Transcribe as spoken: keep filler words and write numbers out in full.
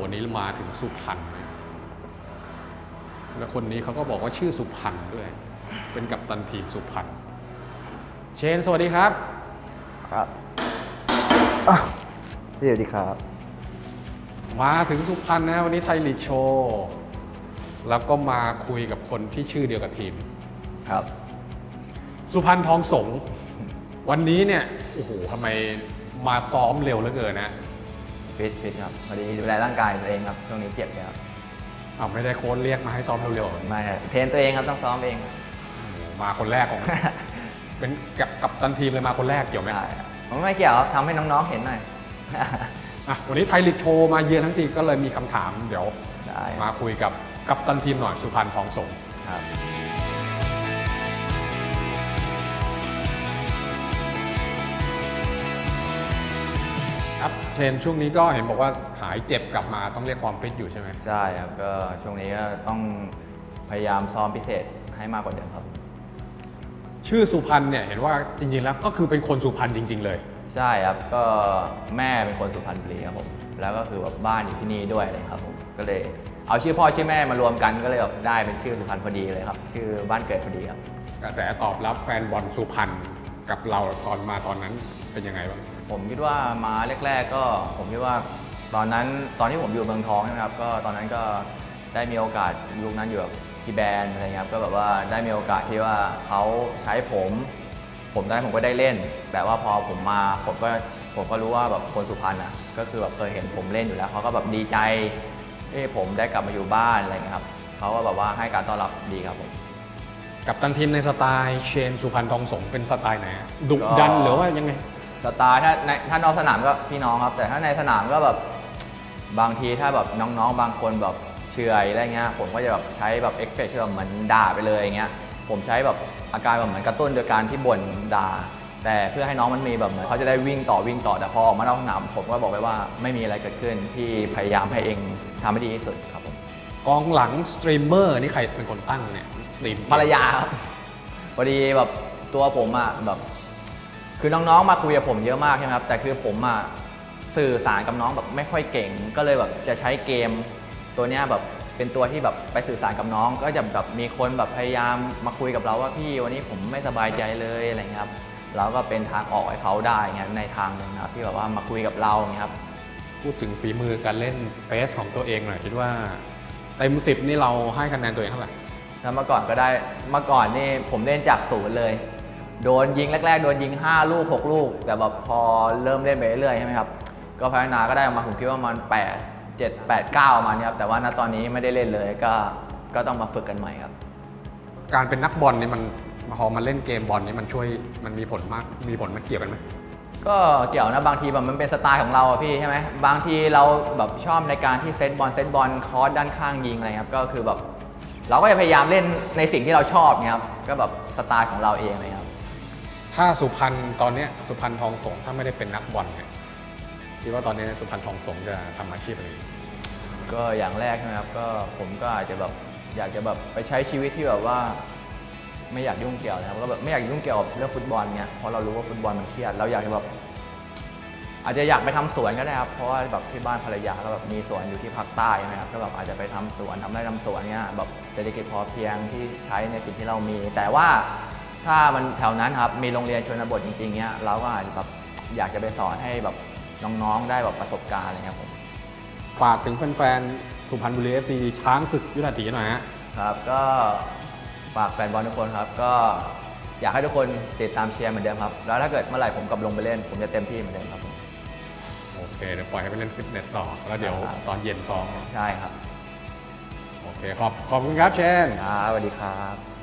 วันนี้มาถึงสุพรรณและคนนี้เขาก็บอกว่าชื่อสุพรรณด้วยเป็นกัปตันทีมสุพรรณเชนสวัสดีครับครับสวัสดีครับมาถึงสุพรรณนะวันนี้ไทยลีกโชว์แล้วก็มาคุยกับคนที่ชื่อเดียวกับทีมครับสุพรรณทองสงวันนี้เนี่ยโอ้โหทำไมมาซ้อมเร็วเหลือเกินนะฟิตฟิตครับพอดีดูแลร่างกายตัวเองครับช่วงนี้เจ็บเลยครับอ้าวไม่ได้โค้ชเรียกมาให้ซ้อมเร็วๆไม่เทรนตัวเองครับต้องซ้อมเองมาคนแรกของ เป็นกับกับตันทีมเลยมาคนแรกเกี่ยวไหมผมไม่เกี่ยวทำให้น้องๆเห็นหน่อยอ่ะวันนี้ไทยลีกโชว์มาเยือนทั้งทีก็เลยมีคำถามเดี๋ยวมาคุยกับกัปตันทีมหน่อยสุพรรณทองสงครับครับเชนช่วงนี้ก็เห็นบอกว่าหายเจ็บกลับมาต้องเรียกความฟิตอยู่ใช่ไหมใช่ครับก็ช่วงนี้ก็ต้องพยายามซ้อมพิเศษให้มากกว่าเดิมครับชื่อสุพรรณเนี่ยเห็นว่าจริงๆแล้วก็คือเป็นคนสุพรรณจริงๆเลยใช่ครับก็แม่เป็นคนสุพรรณบุรีครับผมแล้วก็คือแบบบ้านอยู่ที่นี่ด้วยเลยครับผมก็เลยเอาชื่อพ่อชื่อแม่มารวมกันก็เลยแบบได้เป็นชื่อสุพรรณพอดีเลยครับชื่อบ้านเกิดพอดีครับกระแสตอบรับแฟนบอลสุพรรณกับเราตอนมาตอนนั้นเป็นยังไงบ้างผมคิดว่ามาแรกๆก็ผมคิดว่าตอนนั้นตอนที่ผมอยู่เมืองทองนะครับก็ตอนนั้นก็ได้มีโอกาสยุคนั้นอยู่กับพี่แบนอะไรเงี้ยก็แบบว่าได้มีโอกาสที่ว่าเขาใช้ผมผมตอนนั้นผมก็ได้เล่นแต่ว่าพอผมมาผมก็ผมก็รู้ว่าแบบคนสุพรรณอ่ะก็คือแบบเคยเห็นผมเล่นอยู่แล้วเขาก็แบบดีใจที่ผมได้กลับมาอยู่บ้านอะไรเงี้ยครับเขาก็แบบว่าให้การต้อนรับดีครับผมกับตันทีมในสไตล์เชนสุพรรณทองสงเป็นสไตล์ไหนดุดันหรือว่ายังไงสไตล์ถ้าในถ้านอกสนามก็พี่น้องครับแต่ถ้าในสนามก็แบบบางทีถ้าแบบน้องๆบางคนแบบเฉื่อยอะไรเงี้ยผมก็จะแบบใช้แบบเอฟเฟกต์ที่แบบเหมือนด่าไปเลยอย่างเงี้ยผมใช้แบบอาการแบบเหมือนกระตุ้นโดยการที่บ่นด่าแต่เพื่อให้น้องมันมีแบบเหมือนเขาจะได้วิ่งต่อวิ่งต่อแต่พอออกมานอกสนามผมก็บอกไปว่าไม่มีอะไรเกิดขึ้นที่พยายามให้เองทำให้ดีที่สุดครับผมกองหลังสตรีมเมอร์นี่ใครเป็นคนตั้งเนี่ยสตรีมภรรยาครับพอดีแบบตัวผมอ่ะแบบคือน้องๆมาคุยกับผมเยอะมากใช่ไหมครับแต่คือผมอ่ะสื่อสารกับน้องแบบไม่ค่อยเก่งก็เลยแบบจะใช้เกมตัวเนี้ยแบบเป็นตัวที่แบบไปสื่อสารกับน้องก็จะแบบมีคนแบบพยายามมาคุยกับเราว่าพี่วันนี้ผมไม่สบายใจเลยอะไรเงี้ยครับเราก็เป็นทางออกให้เขาได้เงี้ยในทางหนึ่งครับที่แบบว่ามาคุยกับเราเงี้ยครับพูดถึงฝีมือการเล่นเฟสของตัวเองหน่อยคิดว่าเต็มสิบนี่เราให้คะแนนตัวเองเท่าไหร่แล้วเมื่อก่อนก็ได้เมื่อก่อนนี่ผมเล่นจากศูนย์เลยโดนยิงแรกๆโดนยิงห้าลูกหกลูกแต่แบบพอเริ่มเล่นไปเรื่อยๆใช่ไหมครับก็พัฒนาก็ได้มาผมคิดว่ามันแปด เจ็ด แปด เก้ามาเนี่ยครับแต่ว่าณตอนนี้ไม่ได้เล่นเลยก็ก็ต้องมาฝึกกันใหม่ครับการเป็นนักบอลนี่มันพอมาเล่นเกมบอลนี่มันช่วยมันมีผลมากมีผลมาเกี่ยวกันไหมก็เกี่ยวนะบางทีแบบมันเป็นสไตล์ของเราพี่ใช่ไหมบางทีเราแบบชอบในการที่เซตบอลเซตบอลคอร์สด้านข้างยิงอะไรครับก็คือแบบเราก็จะพยายามเล่นในสิ่งที่เราชอบเนี่ยครับก็แบบสไตล์ของเราเองเลยครับถ้าสุพรรณตอนนี้สุพรรณทองสงถ้าไม่ได้เป็นนักบอลเนี่ยคิดว่าตอนนี้สุพรรณทองสงจะทำอาชีพอะไรก็อย่างแรกนะครับก็ผมก็อาจจะแบบอยากจะแบบไปใช้ชีวิตที่แบบว่าไม่อยากยุ่งเกี่ยวนะครับก็แบบไม่อยากยุ่งเกี่ยวกับเรื่องฟุตบอลเนี่ยเพราะเรารู้ว่าฟุตบอลมันเครียดเราอยากจะแบบอาจจะอยากไปทำสวนก็ได้ครับเพราะว่าแบบที่บ้านภรรยาก็แบบมีสวนอยู่ที่ภาคใต้นะครับก็แบบอาจจะไปทำสวนทำไร่ทำสวนเนี่ยแบบเศรษฐกิจพอเพียงที่ใช้ในสิ่งที่เรามีแต่ว่าถ้ามันแถวนั้นครับมีโรงเรียนชนบทจริงๆเนี่ยเราก็อาจจะแบบอยากจะไปสอนให้แบบน้องๆได้แบบประสบการณ์อะไรครับผมฝากถึงแฟนๆสุพรรณบุรี เอฟ ซี ช้างศึกยุทธถีหน่อยฮะครับก็ฝากแฟนบอลทุกคนครับก็อยากให้ทุกคนติดตามเชียร์เหมือนเดิมครับแล้วถ้าเกิดเมื่อไหร่ผมกลับลงไปเล่นผมจะเต็มที่เหมือนเดิมครับผมโอเคเดี๋ยวปล่อยให้ไปเล่นฟิตเนสต่อแล้วเดี๋ยวตอนเย็นซ้อมใช่ครับโอเคขอบขอบคุณครับเชนครับสวัสดีครับ